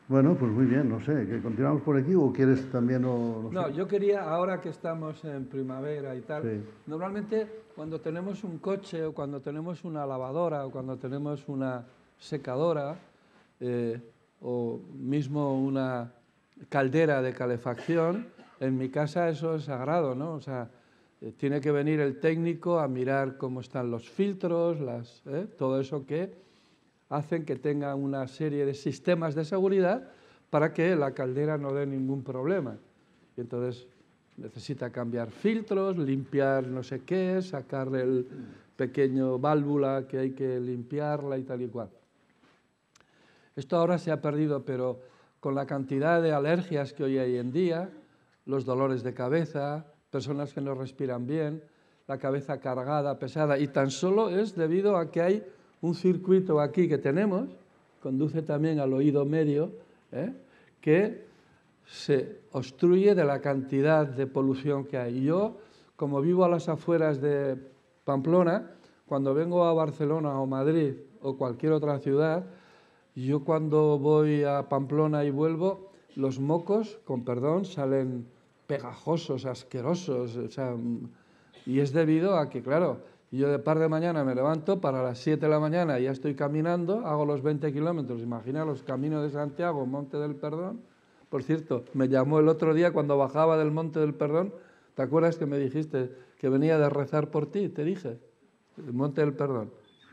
Bueno, pues muy bien, no sé, ¿que continuamos por aquí o quieres también, no No, sé? yo quería, ahora que estamos en primavera y tal, Sí. normalmente cuando tenemos un coche o cuando tenemos una lavadora o cuando tenemos una secadora eh, o mismo una caldera de calefacción, en mi casa eso es sagrado, ¿no? O sea, tiene que venir el técnico a mirar cómo están los filtros, todo eso que hacen que tenga una serie de sistemas de seguridad para que la caldera no dé ningún problema. Y entonces necesita cambiar filtros, limpiar no sé qué, sacar el pequeño válvula que hay que limpiarla y tal y cual. Esto ahora se ha perdido, pero con la cantidad de alergias que hoy hay en día, los dolores de cabeza, personas que no respiran bien, la cabeza cargada, pesada, y tan solo es debido a que hay un circuito aquí que tenemos, conduce también al oído medio, que se obstruye de la cantidad de polución que hay. Yo, como vivo a las afueras de Pamplona, cuando vengo a Barcelona o Madrid o cualquier otra ciudad, yo cuando voy a Pamplona y vuelvo, los mocos, con perdón, salen pegajosos, asquerosos, o sea, y es debido a que, claro, yo de par de mañana me levanto, para las 7 de la mañana ya estoy caminando, hago los 20 kilómetros, imagina los caminos de Santiago, Monte del Perdón. Por cierto, me llamó el otro día cuando bajaba del Monte del Perdón, ¿te acuerdas que me dijiste que venía de rezar por ti? Te dije, el Monte del Perdón.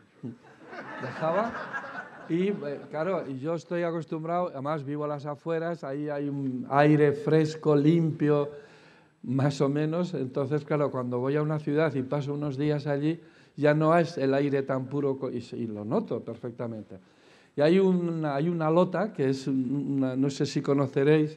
Bajaba y, claro, yo estoy acostumbrado, además vivo a las afueras, ahí hay un aire fresco, limpio, más o menos. Entonces, claro, cuando voy a una ciudad y paso unos días allí, ya no es el aire tan puro, y lo noto perfectamente. Y hay una lota, que es no sé si conoceréis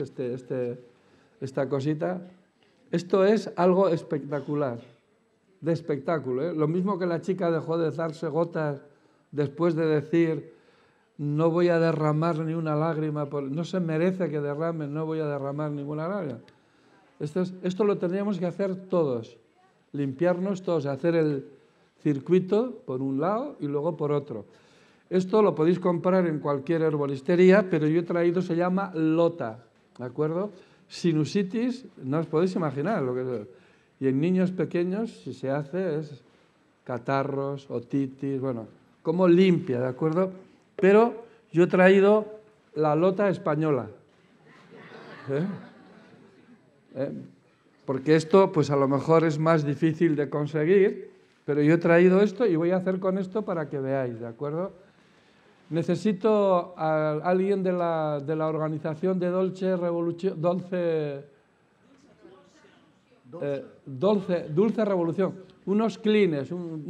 esta cosita. Esto es algo espectacular, de espectáculo, ¿eh? Lo mismo que la chica dejó de darse gotas después de decir: no voy a derramar ni una lágrima, no se merece que derrame, no voy a derramar ninguna lágrima. Esto lo tendríamos que hacer todos, limpiarnos todos, hacer el circuito por un lado y luego por otro. Esto lo podéis comprar en cualquier herboristería, pero yo he traído, se llama Lota, ¿de acuerdo? Sinusitis, no os podéis imaginar lo que es. Y en niños pequeños, si se hace, es catarros, otitis, bueno, como limpia, ¿de acuerdo? Pero yo he traído la Lota española. Porque esto, pues a lo mejor es más difícil de conseguir, pero yo he traído esto y voy a hacer con esto para que veáis, ¿de acuerdo? Necesito a alguien de la organización de Dulce Revolución, unos clines,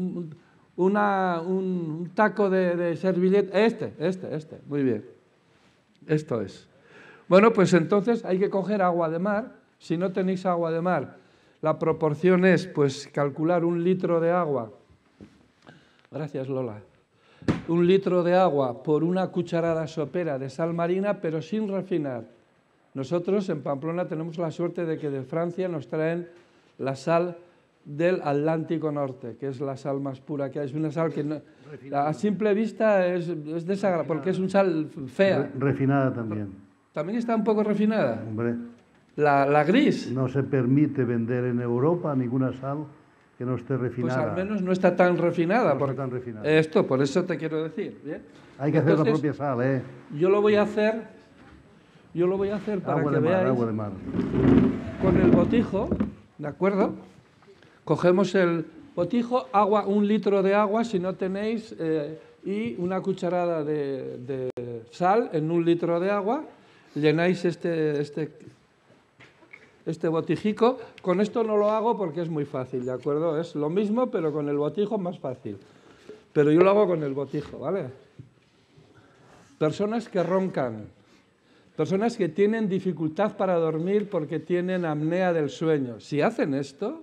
un taco de servilleta, muy bien, esto es. Bueno, pues entonces hay que coger agua de mar. Si no tenéis agua de mar, la proporción es, pues, calcular 1 litro de agua. Gracias, Lola. 1 litro de agua por 1 cucharada sopera de sal marina, pero sin refinar. Nosotros en Pamplona tenemos la suerte de que de Francia nos traen la sal del Atlántico Norte, que es la sal más pura que hay. Es una sal que a simple vista es desagradable, porque es una sal fea. Refinada también. ¿También está un poco refinada? Hombre. La gris. No se permite vender en Europa ninguna sal que no esté refinada. Pues al menos no está tan refinada. No está tan refinada. Esto, por eso te quiero decir. ¿Bien? Hay que hacer la propia sal, ¿eh? Yo lo voy a hacer para que veáis. Agua de mar. Con el botijo, ¿de acuerdo? Cogemos el botijo, 1 litro de agua, si no tenéis, y 1 cucharada de sal en 1 litro de agua. Llenáis este botijico. Con esto no lo hago porque es muy fácil, ¿de acuerdo? Es lo mismo, pero con el botijo más fácil. Pero yo lo hago con el botijo, ¿vale? Personas que roncan, personas que tienen dificultad para dormir porque tienen apnea del sueño. Si hacen esto,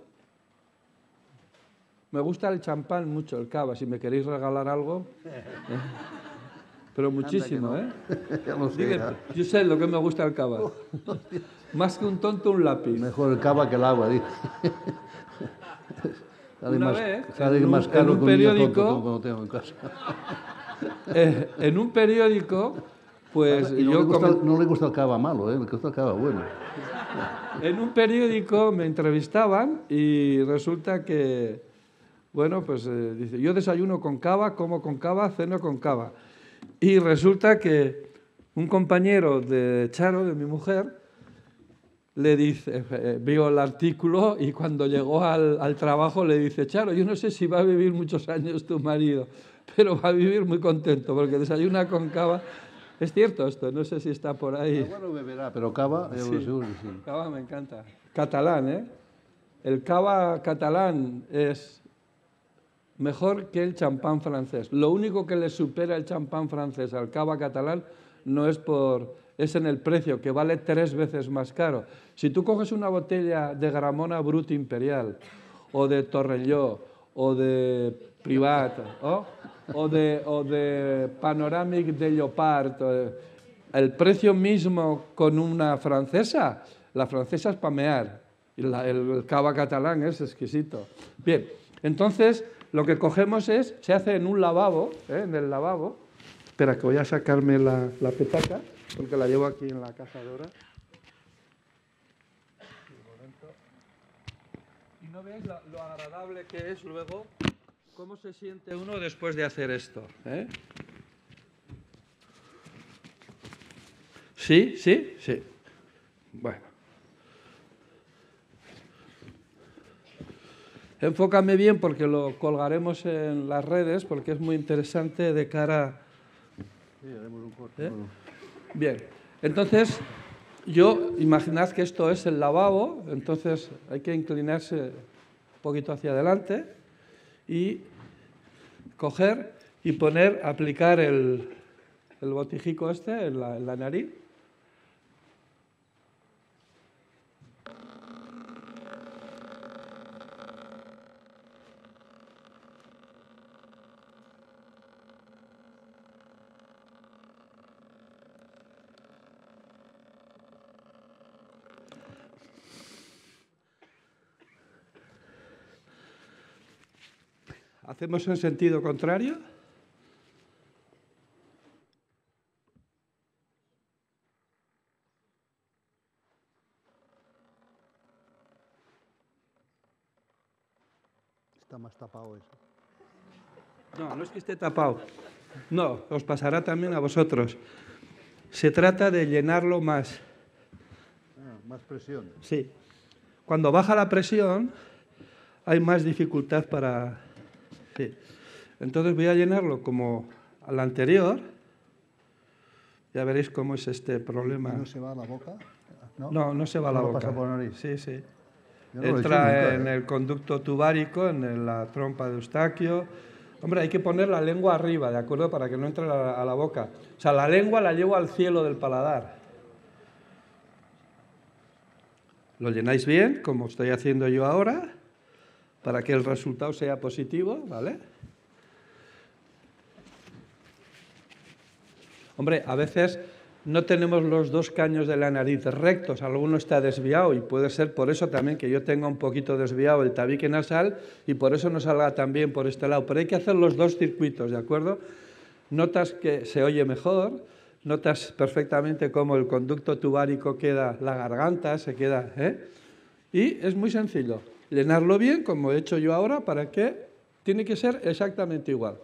me gusta el champán mucho, el cava, si me queréis regalar algo. Pero muchísimo, ¿eh? Yo sé lo que me gusta el cava. Más que un tonto, un lápiz. Mejor el cava que el agua, dice. Una vez, en un periódico, como tengo en casa. En un periódico Pues Y yo no le gusta el cava malo, le gusta el cava bueno. en un periódico me entrevistaban y resulta que, bueno, pues dice, yo desayuno con cava, como con cava, ceno con cava. Y resulta que un compañero de Charo, de mi mujer, le dice, vio el artículo y cuando llegó al trabajo le dice, Charo, yo no sé si va a vivir muchos años tu marido, pero va a vivir muy contento porque desayuna con cava. Es cierto esto, no sé si está por ahí. Agua no beberá, pero cava, Sí, seguro que sí. cava me encanta. Catalán, ¿eh? El cava catalán es mejor que el champán francés. Lo único que le supera el champán francés al cava catalán no es en el precio, que vale 3 veces más caro. Si tú coges una botella de Gramona Brut Imperial, o de Torrelló, o de Privat, o de Panoramic de Llopart, el precio mismo con una francesa, la francesa es pamear, y el cava catalán es exquisito. Bien, entonces lo que cogemos se hace en un lavabo, en el lavabo. Espera, que voy a sacarme la petaca, porque la llevo aquí en la cazadora. Y no veis lo agradable que es luego, cómo se siente uno después de hacer esto. ¿Sí? ¿Sí? Sí. Bueno. Enfócame bien porque lo colgaremos en las redes, porque es muy interesante de cara. Sí, haremos un corte. Bien, entonces, imaginad que esto es el lavabo, entonces hay que inclinarse un poquito hacia adelante y coger y aplicar el botijico este en la nariz. Hacemos en sentido contrario. Está más tapado eso. No, no es que esté tapado. No, os pasará también a vosotros. Se trata de llenarlo más. Más presión. Sí. Cuando baja la presión, hay más dificultad para. Sí. Entonces voy a llenarlo como al anterior. Ya veréis cómo es este problema. ¿No se va a la boca? No se va a la boca. Pasa por la nariz. Sí, sí. Entra en el conducto tubárico, en la trompa de Eustaquio. Hombre, hay que poner la lengua arriba, ¿de acuerdo? Para que no entre a la boca. O sea, la lengua la llevo al cielo del paladar. Lo llenáis bien, como estoy haciendo yo ahora, para que el resultado sea positivo, ¿vale? Hombre, a veces no tenemos los dos caños de la nariz rectos, alguno está desviado y puede ser por eso también que yo tenga un poquito desviado el tabique nasal y por eso no salga tan bien por este lado. Pero hay que hacer los dos circuitos, ¿de acuerdo? Notas que se oye mejor, notas perfectamente cómo el conducto tubárico queda, la garganta se queda, Y es muy sencillo, llenarlo bien, como he hecho yo ahora, para que tiene que ser exactamente igual.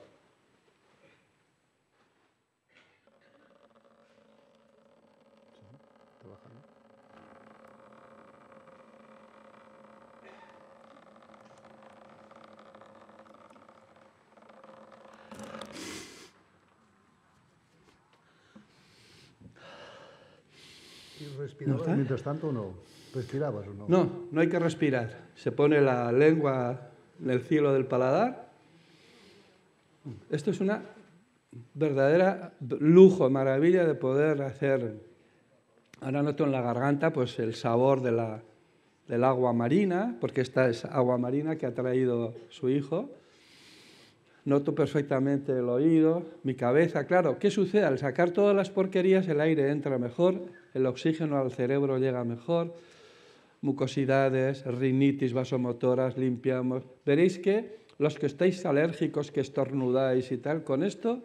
¿Y respirabas mientras tanto o no? ¿Respirabas o no? No hay que respirar. Se pone la lengua en el cielo del paladar. Esto es una verdadera lujo, maravilla de poder hacer. Ahora noto en la garganta pues el sabor del agua marina, porque esta es agua marina que ha traído su hijo. Noto perfectamente el oído, mi cabeza. Claro, ¿qué sucede? Al sacar todas las porquerías el aire entra mejor, el oxígeno al cerebro llega mejor, mucosidades, rinitis vasomotoras, limpiamos. Veréis que los que estáis alérgicos, que estornudáis y tal, con esto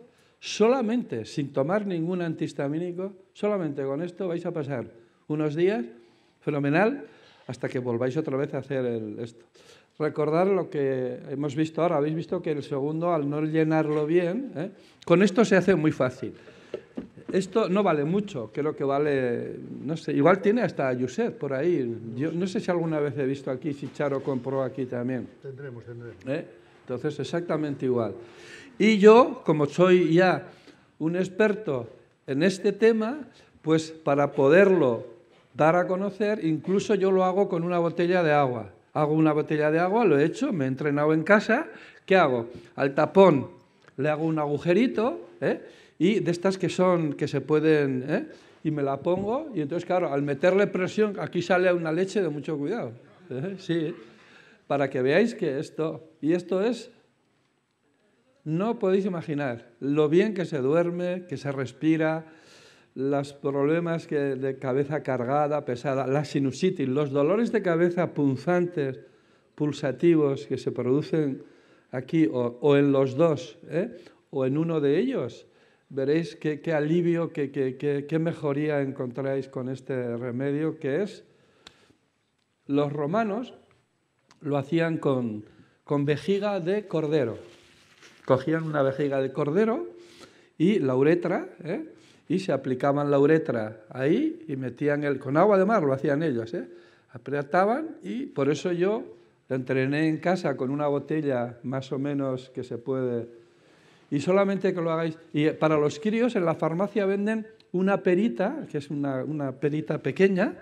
solamente sin tomar ningún antihistamínico, solamente con esto vais a pasar unos días fenomenal hasta que volváis otra vez a hacer esto. Recordar lo que hemos visto ahora. Habéis visto que el segundo, al no llenarlo bien, con esto se hace muy fácil. Esto no vale mucho, creo que vale, no sé, igual tiene hasta Josep por ahí. Yo no sé si alguna vez he visto aquí, si Charo compró aquí también. Tendremos. Entonces, exactamente igual. Y yo, como soy ya un experto en este tema, pues para poderlo dar a conocer, incluso yo lo hago con una botella de agua. Hago una botella de agua, lo he hecho, me he entrenado en casa. ¿Qué hago? Al tapón le hago un agujerito, y de estas que se pueden, y me la pongo, y entonces, claro, al meterle presión, aquí sale una leche de mucho cuidado. Sí, para que veáis que esto es, no podéis imaginar lo bien que se duerme, que se respira, los problemas de cabeza cargada, pesada, la sinusitis, los dolores de cabeza punzantes, pulsativos que se producen aquí o en los dos, o en uno de ellos. Veréis qué alivio, qué mejoría encontráis con este remedio, que es, los romanos lo hacían con vejiga de cordero. Cogían una vejiga de cordero y la uretra, y se aplicaban la uretra ahí y metían con agua de mar, lo hacían ellos, apretaban, y por eso yo entrené en casa con una botella más o menos que se puede, y solamente que lo hagáis. Y para los críos en la farmacia venden una perita, que es una perita pequeña,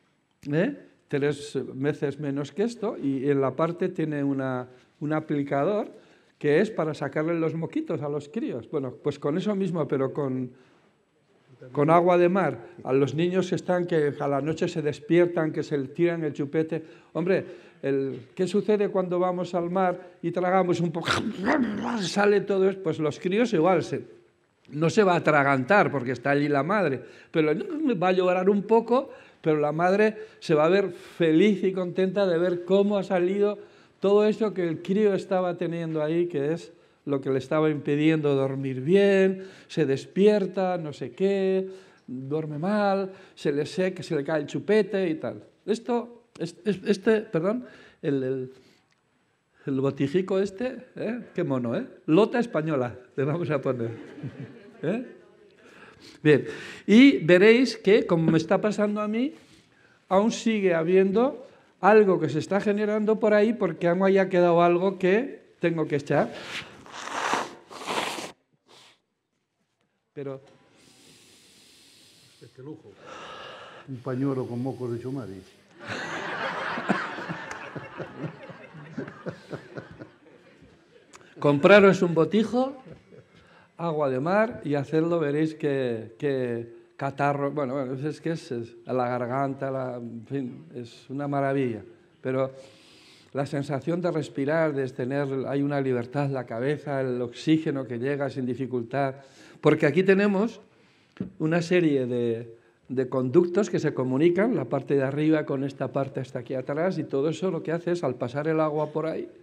3 veces menos que esto, y en la parte tiene un aplicador que es para sacarle los moquitos a los críos. Bueno, pues con eso mismo, pero con agua de mar, a los niños que a la noche se despiertan, que se tiran el chupete. Hombre, ¿qué sucede cuando vamos al mar y tragamos un poco? Sale todo esto. Pues los críos igual, no se va a atragantar porque está allí la madre, pero va a llorar un poco, pero la madre se va a ver feliz y contenta de ver cómo ha salido todo eso que el crío estaba teniendo ahí, que es lo que le estaba impidiendo dormir bien, se despierta, no sé qué, duerme mal, se le seca, se le cae el chupete y tal. El botijico qué mono, Lota española, le vamos a poner. Bien, y veréis que, como me está pasando a mí, aún sigue habiendo algo que se está generando por ahí, porque aún haya quedado algo que tengo que echar. Pero este lujo. Un pañuelo con mocos de chumari. Compraros un botijo, agua de mar, y hacerlo, veréis que catarro, bueno, es que es a la garganta, en fin, es una maravilla. Pero la sensación de respirar, hay una libertad en la cabeza, el oxígeno que llega sin dificultad. Porque aquí tenemos una serie de conductos que se comunican, la parte de arriba con esta parte hasta aquí atrás, y todo eso lo que hace es, al pasar el agua por ahí,